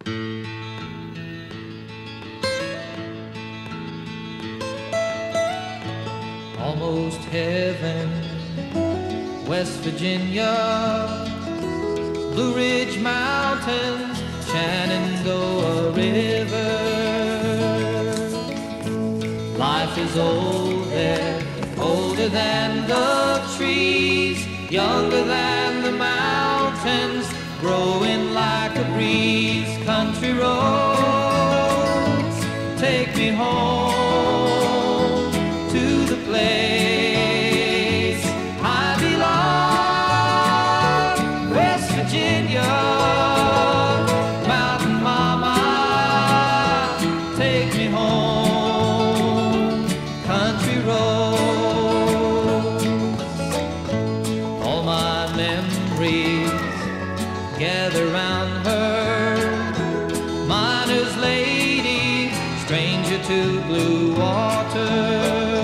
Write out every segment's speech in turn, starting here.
Almost heaven, West Virginia, Blue Ridge Mountains, Shenandoah River. Life is old there, older than the trees, younger than the mountains, growing like a breeze. Country roads, take me home to the place I belong, West Virginia, Mountain Mama, take me home, country roads. All my memories gather round her, miner's lady, stranger to blue water.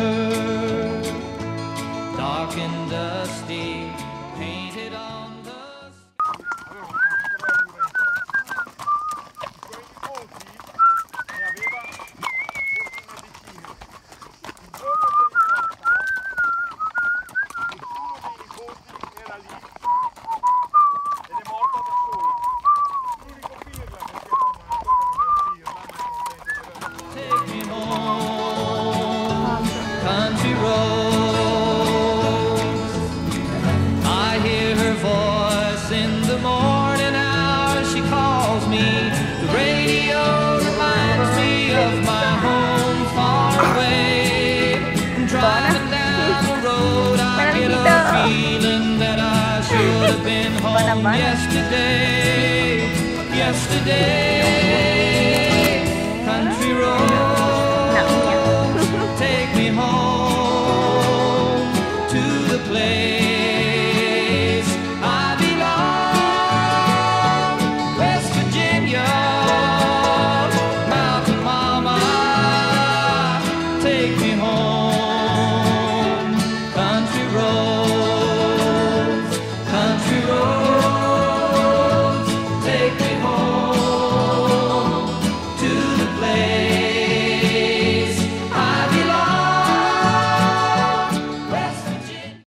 Dark and dusty, painted on the take me home, country roads. I hear her voice in the morning hours. She calls me. The radio reminds me of my home far away. And driving down the road, I get a feeling that I should have been home yesterday. Country roads, take me home to the place